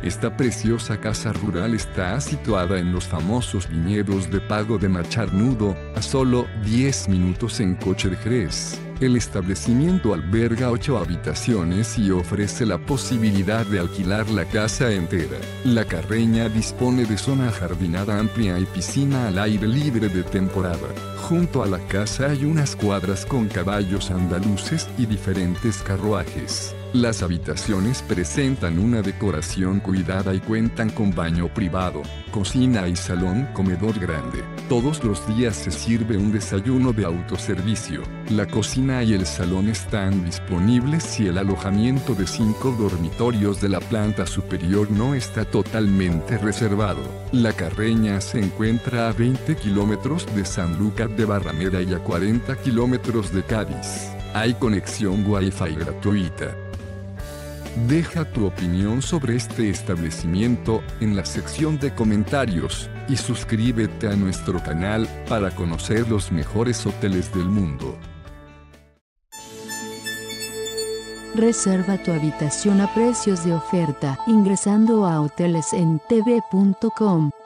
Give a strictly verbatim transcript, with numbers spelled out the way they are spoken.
Esta preciosa casa rural está situada en los famosos viñedos de Pago de Macharnudo, a solo diez minutos en coche de Jerez. El establecimiento alberga ocho habitaciones y ofrece la posibilidad de alquilar la casa entera. La Carreña dispone de zona ajardinada amplia y piscina al aire libre de temporada. Junto a la casa hay unas cuadras con caballos andaluces y diferentes carruajes. Las habitaciones presentan una decoración cuidada y cuentan con baño privado, cocina y salón comedor grande. Todos los días se sirve un desayuno de autoservicio. La cocina y el salón están disponibles y el alojamiento de cinco dormitorios de la planta superior no está totalmente reservado. La Carreña se encuentra a veinte kilómetros de Sanlúcar de Barrameda y a cuarenta kilómetros de Cádiz. Hay conexión Wi-Fi gratuita. Deja tu opinión sobre este establecimiento en la sección de comentarios y suscríbete a nuestro canal para conocer los mejores hoteles del mundo. Reserva tu habitación a precios de oferta ingresando a hoteles en t v punto com.